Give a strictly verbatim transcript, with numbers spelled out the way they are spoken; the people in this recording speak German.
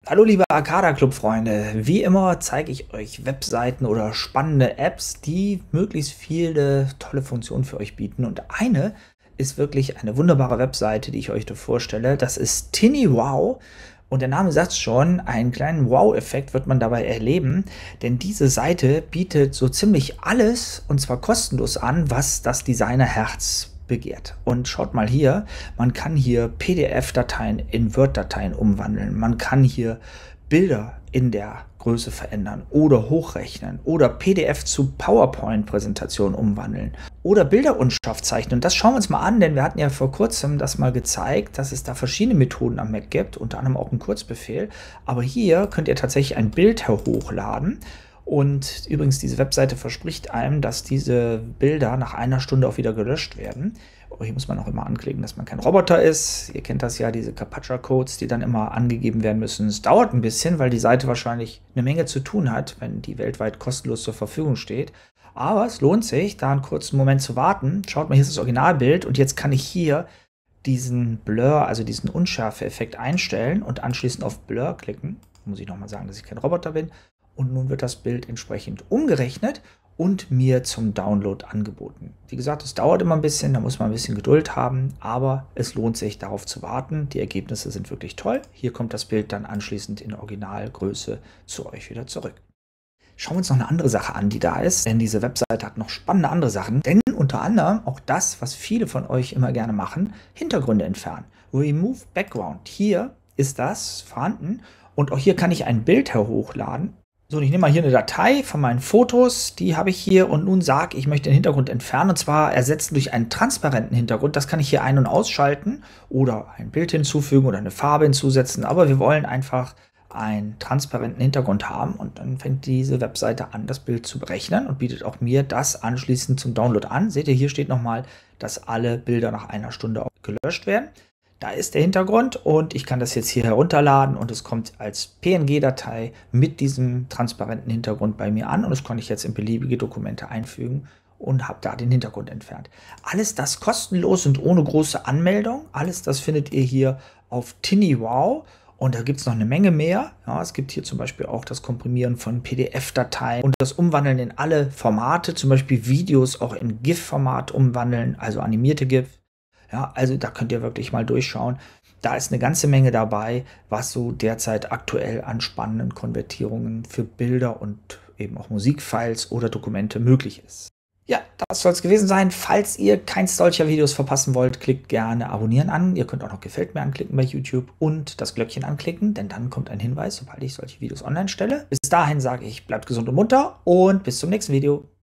Hallo liebe Arcada Club Freunde, wie immer zeige ich euch Webseiten oder spannende Apps, die möglichst viele tolle Funktionen für euch bieten, und eine ist wirklich eine wunderbare Webseite, die ich euch da vorstelle. Das ist TinyWow, und der Name sagt schon, einen kleinen Wow-Effekt wird man dabei erleben, denn diese Seite bietet so ziemlich alles, und zwar kostenlos, an, was das Designerherz begehrt. Und schaut mal hier, man kann hier P D F-Dateien in Word-Dateien umwandeln, man kann hier Bilder in der Größe verändern oder hochrechnen oder P D F zu PowerPoint-Präsentationen umwandeln oder Bilder unscharf zeichnen. Und das schauen wir uns mal an, denn wir hatten ja vor kurzem das mal gezeigt, dass es da verschiedene Methoden am Mac gibt, unter anderem auch einen Kurzbefehl. Aber hier könnt ihr tatsächlich ein Bild hochladen. Und übrigens, diese Webseite verspricht einem, dass diese Bilder nach einer Stunde auch wieder gelöscht werden. Aber hier muss man auch immer anklicken, dass man kein Roboter ist. Ihr kennt das ja, diese CAPTCHA-Codes, die dann immer angegeben werden müssen. Es dauert ein bisschen, weil die Seite wahrscheinlich eine Menge zu tun hat, wenn die weltweit kostenlos zur Verfügung steht. Aber es lohnt sich, da einen kurzen Moment zu warten. Schaut mal, hier ist das Originalbild, und jetzt kann ich hier diesen Blur, also diesen Unschärfe-Effekt einstellen und anschließend auf Blur klicken. Da muss ich nochmal sagen, dass ich kein Roboter bin. Und nun wird das Bild entsprechend umgerechnet und mir zum Download angeboten. Wie gesagt, es dauert immer ein bisschen, da muss man ein bisschen Geduld haben, aber es lohnt sich, darauf zu warten. Die Ergebnisse sind wirklich toll. Hier kommt das Bild dann anschließend in Originalgröße zu euch wieder zurück. Schauen wir uns noch eine andere Sache an, die da ist, denn diese Webseite hat noch spannende andere Sachen, denn unter anderem auch das, was viele von euch immer gerne machen: Hintergründe entfernen. Remove Background. Hier ist das vorhanden, und auch hier kann ich ein Bild herhochladen. So, und ich nehme mal hier eine Datei von meinen Fotos, die habe ich hier, und nun sage ich, ich möchte den Hintergrund entfernen, und zwar ersetzen durch einen transparenten Hintergrund. Das kann ich hier ein- und ausschalten oder ein Bild hinzufügen oder eine Farbe hinzusetzen, aber wir wollen einfach einen transparenten Hintergrund haben, und dann fängt diese Webseite an, das Bild zu berechnen und bietet auch mir das anschließend zum Download an. Seht ihr, hier steht nochmal, dass alle Bilder nach einer Stunde gelöscht werden. Da ist der Hintergrund, und ich kann das jetzt hier herunterladen, und es kommt als P N G-Datei mit diesem transparenten Hintergrund bei mir an, und das kann ich jetzt in beliebige Dokumente einfügen und habe da den Hintergrund entfernt. Alles das kostenlos und ohne große Anmeldung. Alles das findet ihr hier auf TinyWow, und da gibt es noch eine Menge mehr. Ja, es gibt hier zum Beispiel auch das Komprimieren von P D F-Dateien und das Umwandeln in alle Formate, zum Beispiel Videos auch in GIF-Format umwandeln, also animierte GIF. Ja, also da könnt ihr wirklich mal durchschauen. Da ist eine ganze Menge dabei, was so derzeit aktuell an spannenden Konvertierungen für Bilder und eben auch Musikfiles oder Dokumente möglich ist. Ja, das soll es gewesen sein. Falls ihr keins solcher Videos verpassen wollt, klickt gerne Abonnieren an. Ihr könnt auch noch Gefällt mir anklicken bei YouTube und das Glöckchen anklicken, denn dann kommt ein Hinweis, sobald ich solche Videos online stelle. Bis dahin sage ich, bleibt gesund und munter, und bis zum nächsten Video.